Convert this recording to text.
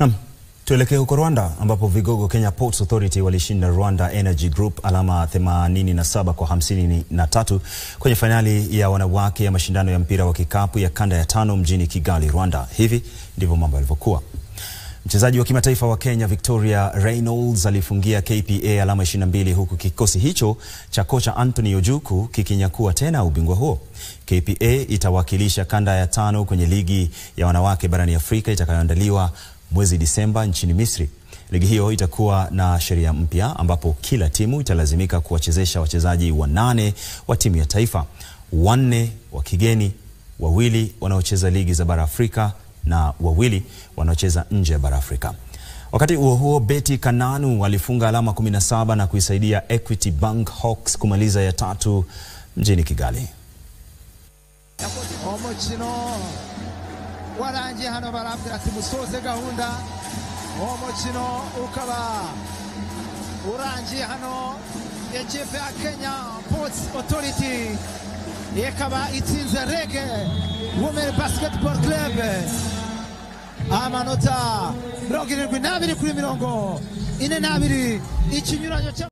Naam, tuelekee huko Rwanda ambapo vigogo Kenya Ports Authority walishinda Rwanda Energy Group alama 87 kwa 53 kwenye finali ya wanawake ya mashindano ya mpira wa kikapu ya Kanda ya 5 mjini Kigali, Rwanda. Hivi ndivyo mambo yalivyokuwa. Mchezaji wa kimataifa wa Kenya Victoria Reynolds alifungia KPA alama 22 huku kikosi hicho cha kocha Anthony Ojuku kikinyakua tena ubingwa huo. KPA itawakilisha Kanda ya 5 kwenye ligi ya wanawake barani Afrika itakayoandaliwa mwezi Disemba nchini Misri. Ligi hiyo itakuwa na sheria mpya ambapo kila timu italazimika kuwachezesha wachezaji 8 wa timu ya taifa, 4 wa kigeni, 2 wanaocheza ligi za bara Afrika na 2 wanaocheza nje ya bara Afrika. Wakati huo Betty Kananu alifunga alama 17 na kuisaidia Equity Bank Hawks kumaliza ya 3 mjini Kigali. Warangiye hano barabwira ati musoze gahunda umukino ukaba urangiye hano ekipe ya Kenya Ports Authority ikaba itsinze Rege Women Basketball Club amanota 72 kuri 42 ikinyuranyo